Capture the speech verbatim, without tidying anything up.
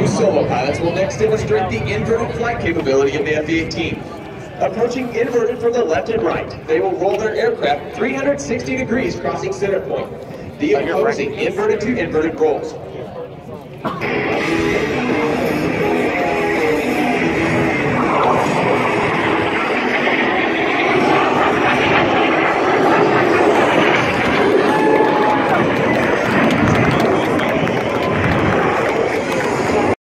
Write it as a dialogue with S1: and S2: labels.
S1: solo pilots will next demonstrate the inverted flight capability of the F A eighteen. Approaching inverted from the left and right, they will roll their aircraft three hundred sixty degrees crossing center point. The opposing inverted to inverted rolls.